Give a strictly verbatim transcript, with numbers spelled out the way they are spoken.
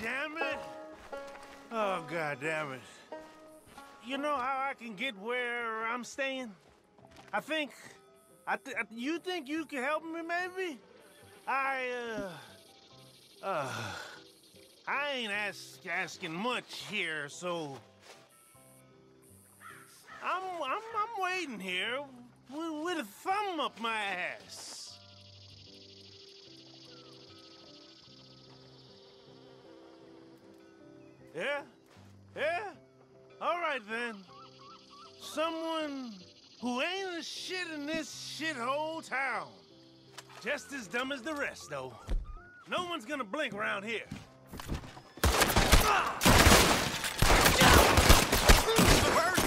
damn it! Oh, God damn it. You know how I can get where I'm staying? I think... I th you think you can help me, maybe? I, uh... Uh... I ain't ask, asking much here, so... I'm, I'm, I'm waiting here with, with a thumb up my ass. Yeah? Yeah? All right, then. Someone who ain't a shit in this shithole town. Just as dumb as the rest, though. No one's gonna blink around here. Ah! Reverse!